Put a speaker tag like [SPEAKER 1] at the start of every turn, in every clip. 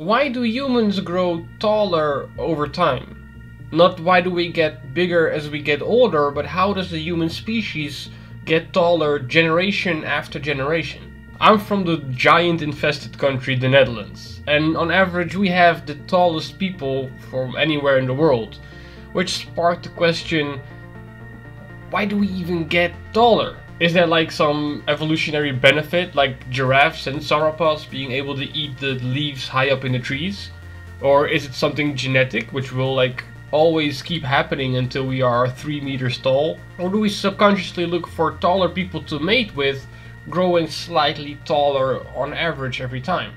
[SPEAKER 1] Why do humans grow taller over time? Not why do we get bigger as we get older, but how does the human species get taller generation after generation? I'm from the giant infested country, the Netherlands, and on average we have the tallest people from anywhere in the world, which sparked the question, why do we even get taller? Is there like some evolutionary benefit, like giraffes and sauropods being able to eat the leaves high up in the trees? Or is it something genetic, which will like always keep happening until we are 3 meters tall? Or do we subconsciously look for taller people to mate with, growing slightly taller on average every time?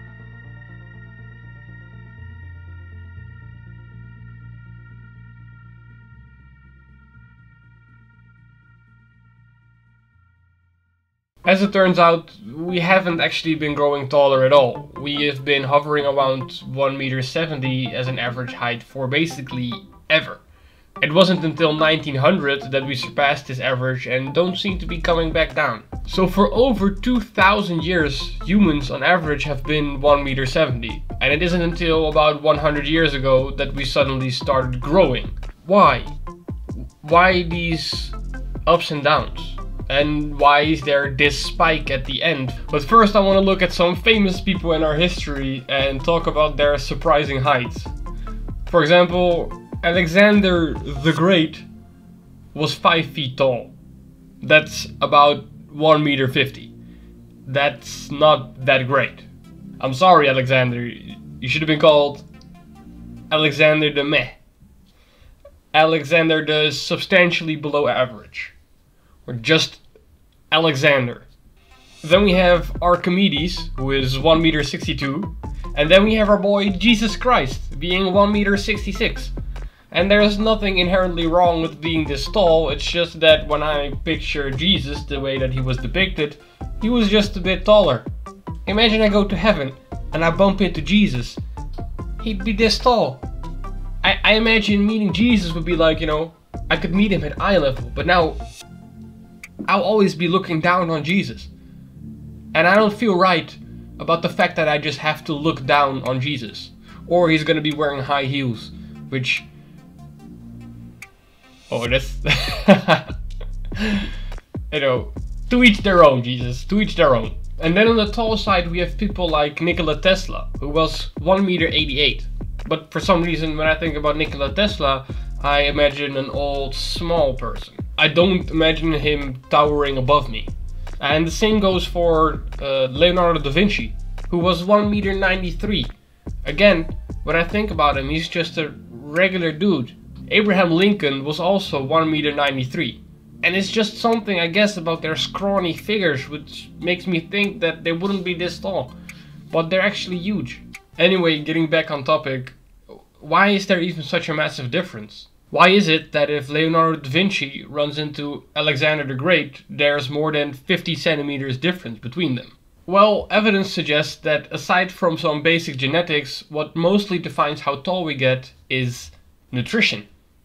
[SPEAKER 1] As it turns out, we haven't actually been growing taller at all. We have been hovering around 1.70 meters as an average height for basically ever. It wasn't until 1900 that we surpassed this average and don't seem to be coming back down. So for over 2000 years, humans on average have been 1.70 meters. And it isn't until about 100 years ago that we suddenly started growing. Why? Why these ups and downs? And why is there this spike at the end? But first I want to look at some famous people in our history and talk about their surprising heights. For example, Alexander the Great was 5 feet tall. That's about 1.50 meters. That's not that great. I'm sorry, Alexander, you should have been called Alexander the Meh. Alexander the substantially below average. Or just Alexander. Then we have Archimedes, who is 1.62 meters. And then we have our boy Jesus Christ, being 1.66 meters. And there's nothing inherently wrong with being this tall, it's just that when I picture Jesus the way that he was depicted, he was just a bit taller. Imagine I go to heaven and I bump into Jesus. He'd be this tall. I imagine meeting Jesus would be like, you know, I could meet him at eye level, but now I'll always be looking down on Jesus. And I don't feel right about the fact that I just have to look down on Jesus. Or he's gonna be wearing high heels, which... Oh, that's... You know, to each their own, Jesus, to each their own. And then on the tall side we have people like Nikola Tesla, who was 1.88 meters. But for some reason when I think about Nikola Tesla, I imagine an old, small person. I don't imagine him towering above me. And the same goes for Leonardo da Vinci, who was 1.93 meters. Again, when I think about him, he's just a regular dude. Abraham Lincoln was also 1.93 meters. And it's just something, I guess, about their scrawny figures which makes me think that they wouldn't be this tall. But they're actually huge. Anyway, getting back on topic, why is there even such a massive difference? Why is it that if Leonardo da Vinci runs into Alexander the Great, there's more than 50 centimeters difference between them? Well, evidence suggests that aside from some basic genetics, what mostly defines how tall we get is nutrition.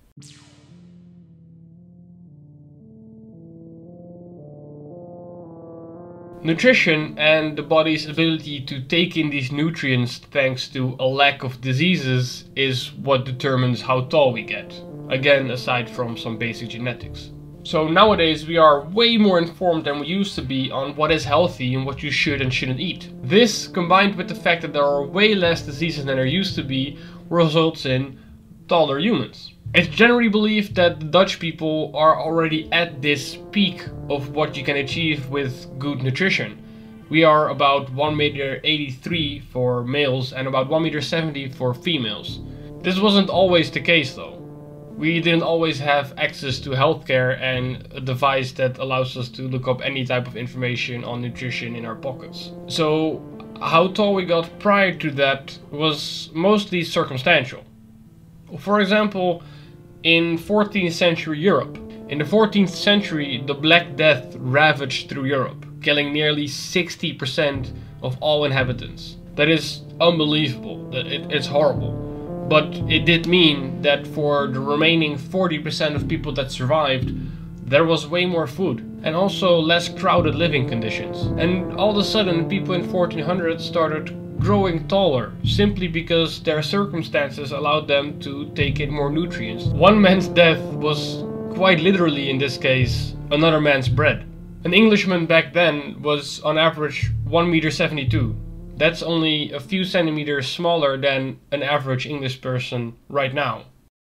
[SPEAKER 1] Nutrition and the body's ability to take in these nutrients thanks to a lack of diseases is what determines how tall we get. Again, aside from some basic genetics. So nowadays we are way more informed than we used to be on what is healthy and what you should and shouldn't eat. This, combined with the fact that there are way less diseases than there used to be, results in taller humans. It's generally believed that the Dutch people are already at this peak of what you can achieve with good nutrition. We are about 1.83 meters for males and about 1.70 meters for females. This wasn't always the case though. We didn't always have access to healthcare and a device that allows us to look up any type of information on nutrition in our pockets. So how tall we got prior to that was mostly circumstantial. For example, in 14th century Europe. In the 14th century, the Black Death ravaged through Europe, killing nearly 60% of all inhabitants. That is unbelievable, it's horrible. But it did mean that for the remaining 40% of people that survived, there was way more food and also less crowded living conditions. And all of a sudden people in 1400 started growing taller, simply because their circumstances allowed them to take in more nutrients. One man's death was quite literally, in this case, another man's bread. An Englishman back then was on average 1.72 meters. That's only a few centimeters smaller than an average English person right now.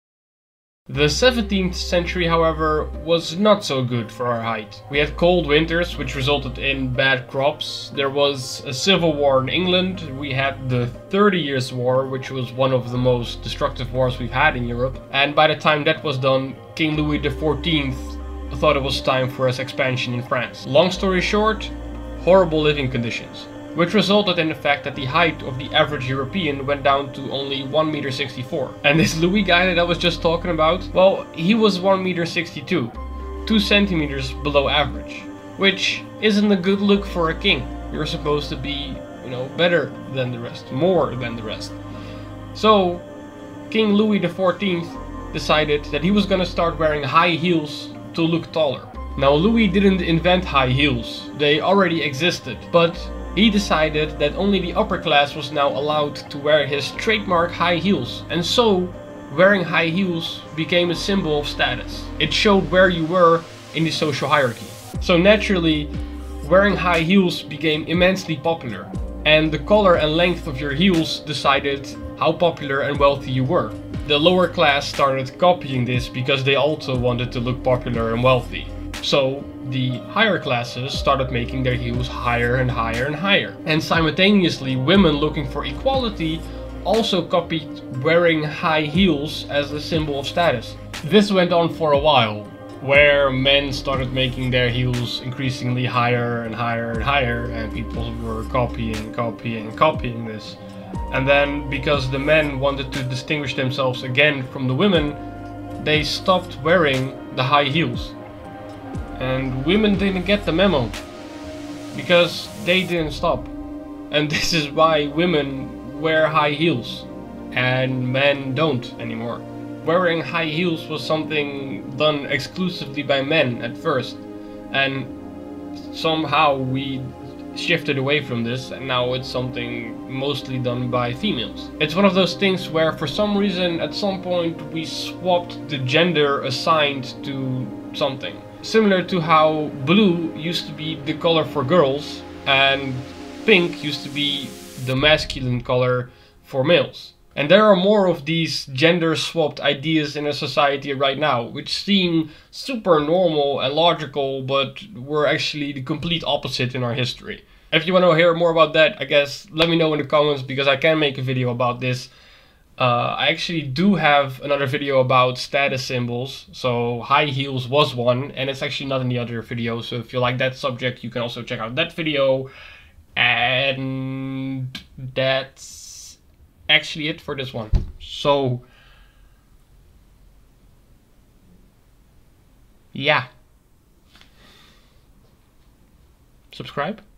[SPEAKER 1] The 17th century, however, was not so good for our height. We had cold winters, which resulted in bad crops. There was a civil war in England. We had the 30 Years' War, which was one of the most destructive wars we've had in Europe. And by the time that was done, King Louis XIV thought it was time for his expansion in France. Long story short, horrible living conditions, which resulted in the fact that the height of the average European went down to only 1.64 meters. And this Louis guy that I was just talking about, well, he was 1.62 meters, 2 centimeters below average, which isn't a good look for a king. You're supposed to be, better than the rest, more than the rest. So, King Louis XIV decided that he was gonna start wearing high heels to look taller. Now, Louis didn't invent high heels, they already existed, but he decided that only the upper class was now allowed to wear his trademark high heels. And so, wearing high heels became a symbol of status. It showed where you were in the social hierarchy. So naturally, wearing high heels became immensely popular. And the color and length of your heels decided how popular and wealthy you were. The lower class started copying this because they also wanted to look popular and wealthy. So the higher classes started making their heels higher and higher and higher. And simultaneously, women looking for equality also copied wearing high heels as a symbol of status. This went on for a while, where men started making their heels increasingly higher and higher and higher, and people were copying this. And then, because the men wanted to distinguish themselves again from the women, they stopped wearing the high heels. And women didn't get the memo, because they didn't stop. And this is why women wear high heels, and men don't anymore. Wearing high heels was something done exclusively by men at first, and somehow we shifted away from this, and now it's something mostly done by females. It's one of those things where for some reason at some point we swapped the gender assigned to something. Similar to how blue used to be the color for girls and pink used to be the masculine color for males. And there are more of these gender swapped ideas in a society right now, which seem super normal and logical, but were actually the complete opposite in our history. If you want to hear more about that, I guess let me know in the comments, because I can make a video about this. I actually do have another video about status symbols, so high heels was one, and it's actually not in the other video, so if you like that subject, you can also check out that video. And that's actually it for this one. So, yeah. Subscribe.